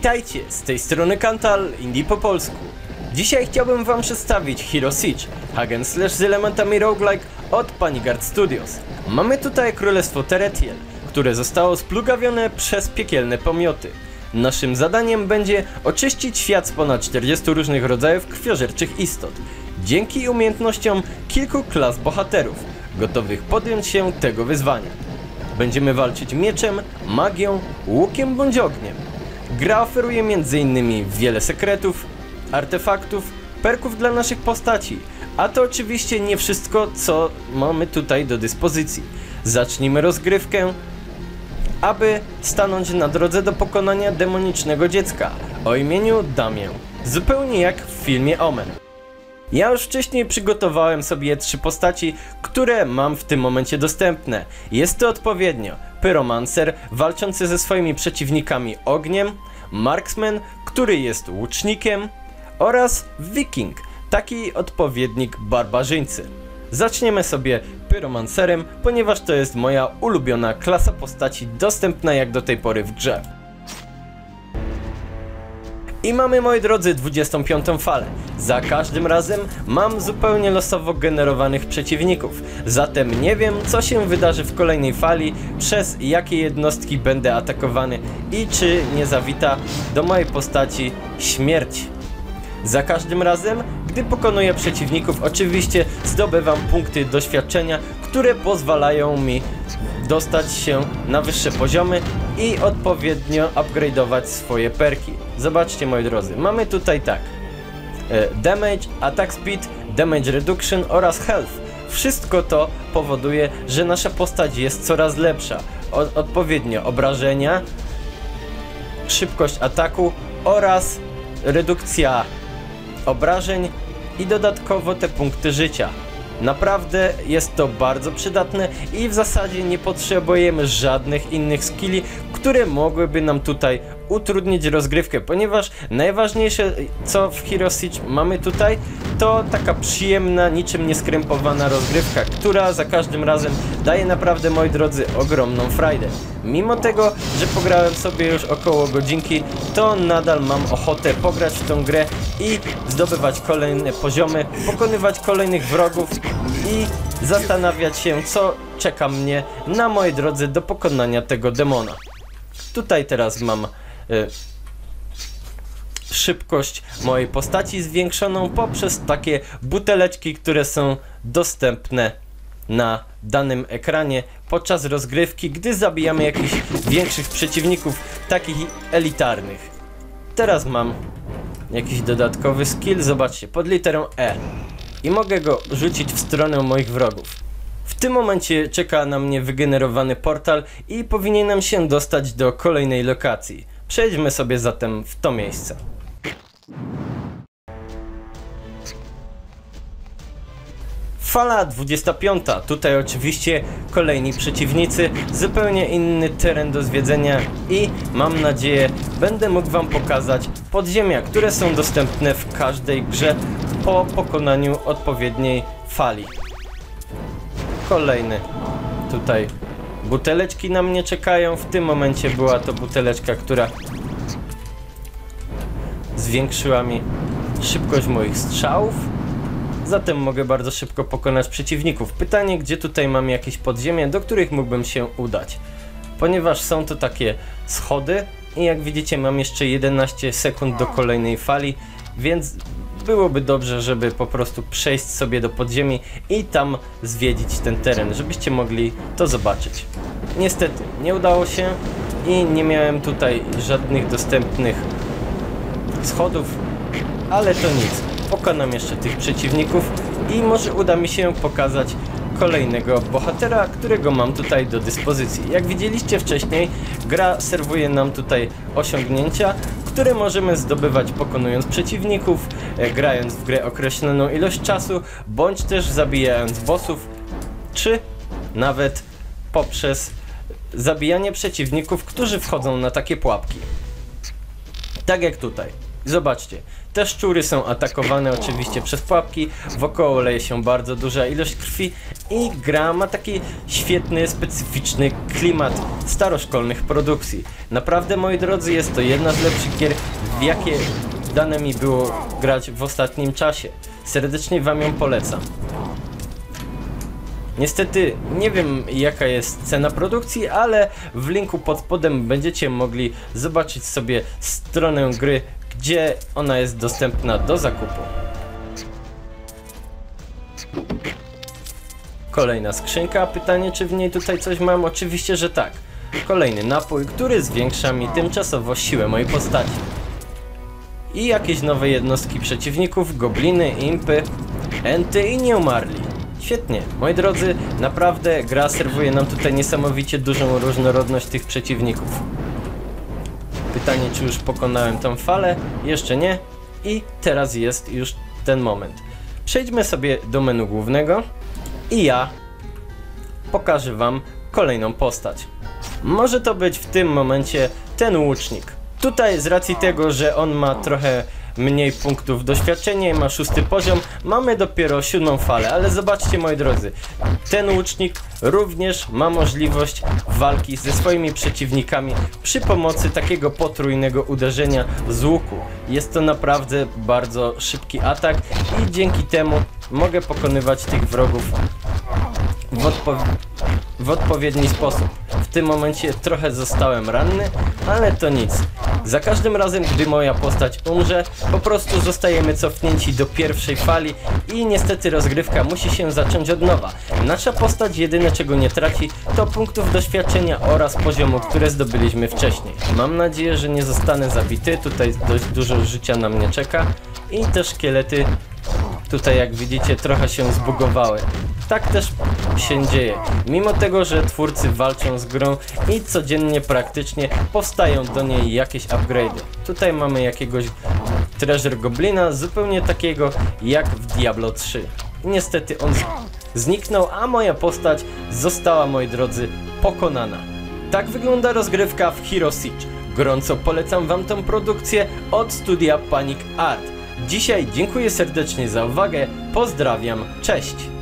Witajcie, z tej strony Kantal, Indie po polsku. Dzisiaj chciałbym wam przedstawić Hero Siege, hack and slash z elementami roguelike od Panigard Studios. Mamy tutaj królestwo Teretiel, które zostało splugawione przez piekielne pomioty. Naszym zadaniem będzie oczyścić świat z ponad 40 różnych rodzajów krwiożerczych istot, dzięki umiejętnościom kilku klas bohaterów, gotowych podjąć się tego wyzwania. Będziemy walczyć mieczem, magią, łukiem bądź ogniem. Gra oferuje m.in. wiele sekretów, artefaktów, perków dla naszych postaci, a to oczywiście nie wszystko, co mamy tutaj do dyspozycji. Zacznijmy rozgrywkę, aby stanąć na drodze do pokonania demonicznego dziecka o imieniu Damien, zupełnie jak w filmie Omen. Ja już wcześniej przygotowałem sobie 3 postaci, które mam w tym momencie dostępne. Jest to odpowiednio Pyromancer, walczący ze swoimi przeciwnikami ogniem, Marksman, który jest łucznikiem, oraz Wiking, taki odpowiednik barbarzyńcy. Zaczniemy sobie Pyromancerem, ponieważ to jest moja ulubiona klasa postaci dostępna jak do tej pory w grze. I mamy, moi drodzy, 25. falę. Za każdym razem mam zupełnie losowo generowanych przeciwników, zatem nie wiem, co się wydarzy w kolejnej fali, przez jakie jednostki będę atakowany i czy nie zawita do mojej postaci śmierć. Za każdym razem, gdy pokonuję przeciwników, oczywiście zdobywam punkty doświadczenia, które pozwalają mi dostać się na wyższe poziomy i odpowiednio upgrade'ować swoje perki. Zobaczcie, moi drodzy, mamy tutaj tak: damage, attack speed, damage reduction oraz health. Wszystko to powoduje, że nasza postać jest coraz lepsza. Odpowiednio obrażenia, szybkość ataku oraz redukcja obrażeń i dodatkowo te punkty życia. Naprawdę jest to bardzo przydatne i w zasadzie nie potrzebujemy żadnych innych skilli, które mogłyby nam tutaj utrudnić rozgrywkę, ponieważ najważniejsze, co w Hero Siege mamy tutaj, to taka przyjemna, niczym nieskrępowana rozgrywka, która za każdym razem daje naprawdę, moi drodzy, ogromną frajdę. Mimo tego, że pograłem sobie już około godzinki, to nadal mam ochotę pograć w tą grę i zdobywać kolejne poziomy, pokonywać kolejnych wrogów i zastanawiać się, co czeka mnie na mojej drodze do pokonania tego demona. Tutaj teraz mam szybkość mojej postaci zwiększoną poprzez takie buteleczki, które są dostępne na danym ekranie podczas rozgrywki, gdy zabijamy jakichś większych przeciwników, takich elitarnych. Teraz mam jakiś dodatkowy skill, zobaczcie, pod literą E i mogę go rzucić w stronę moich wrogów. W tym momencie czeka na mnie wygenerowany portal i powinienem się dostać do kolejnej lokacji. Przejdźmy sobie zatem w to miejsce. Fala 25. Tutaj oczywiście kolejni przeciwnicy, zupełnie inny teren do zwiedzenia i mam nadzieję, będę mógł wam pokazać podziemia, które są dostępne w każdej grze po pokonaniu odpowiedniej fali. Kolejny tutaj buteleczki na mnie czekają. W tym momencie była to buteleczka, która zwiększyła mi szybkość moich strzałów, zatem mogę bardzo szybko pokonać przeciwników. Pytanie, gdzie tutaj mam jakieś podziemie, do których mógłbym się udać, ponieważ są to takie schody i jak widzicie mam jeszcze 11 sekund do kolejnej fali, więc byłoby dobrze, żeby po prostu przejść sobie do podziemi i tam zwiedzić ten teren, żebyście mogli to zobaczyć. Niestety nie udało się i nie miałem tutaj żadnych dostępnych schodów, ale to nic. Pokonam jeszcze tych przeciwników i może uda mi się pokazać kolejnego bohatera, którego mam tutaj do dyspozycji. Jak widzieliście wcześniej, gra serwuje nam tutaj osiągnięcia, które możemy zdobywać pokonując przeciwników, grając w grę określoną ilość czasu, bądź też zabijając bossów, czy nawet poprzez zabijanie przeciwników, którzy wchodzą na takie pułapki. Tak jak tutaj. Zobaczcie, te szczury są atakowane oczywiście przez pułapki, wokoło leje się bardzo duża ilość krwi i gra ma taki świetny, specyficzny klimat staroszkolnych produkcji. Naprawdę, moi drodzy, jest to jedna z lepszych gier, w jakie dane mi było grać w ostatnim czasie. Serdecznie wam ją polecam. Niestety nie wiem jaka jest cena produkcji, ale w linku pod spodem będziecie mogli zobaczyć sobie stronę gry, gdzie ona jest dostępna do zakupu. Kolejna skrzynka, pytanie czy w niej tutaj coś mam? Oczywiście, że tak. Kolejny napój, który zwiększa mi tymczasowo siłę mojej postaci. I jakieś nowe jednostki przeciwników, gobliny, impy, enty i nieumarli. Świetnie, moi drodzy, naprawdę gra serwuje nam tutaj niesamowicie dużą różnorodność tych przeciwników. Pytanie, czy już pokonałem tą falę? Jeszcze nie. I teraz jest już ten moment. Przejdźmy sobie do menu głównego i ja pokażę wam kolejną postać. Może to być w tym momencie ten łucznik. Tutaj z racji tego, że on ma trochę mniej punktów doświadczenia i ma 6. poziom, mamy dopiero 7. falę, ale zobaczcie, moi drodzy, ten łucznik również ma możliwość walki ze swoimi przeciwnikami przy pomocy takiego potrójnego uderzenia z łuku. Jest to naprawdę bardzo szybki atak i dzięki temu mogę pokonywać tych wrogów w odpowiedni sposób. W tym momencie trochę zostałem ranny, ale to nic. Za każdym razem, gdy moja postać umrze, po prostu zostajemy cofnięci do pierwszej fali i niestety rozgrywka musi się zacząć od nowa. Nasza postać jedyne czego nie traci to punktów doświadczenia oraz poziomu, które zdobyliśmy wcześniej. Mam nadzieję, że nie zostanę zabity, tutaj dość dużo życia na mnie czeka i te szkielety tutaj jak widzicie trochę się zbugowały. Tak też się dzieje, mimo tego, że twórcy walczą z grą i codziennie praktycznie powstają do niej jakieś upgrade'y. Tutaj mamy jakiegoś treasure goblina, zupełnie takiego jak w Diablo 3. Niestety on zniknął, a moja postać została, moi drodzy, pokonana. Tak wygląda rozgrywka w Hero Siege. Gorąco polecam wam tą produkcję od studia Panic Art. Dzisiaj dziękuję serdecznie za uwagę, pozdrawiam, cześć!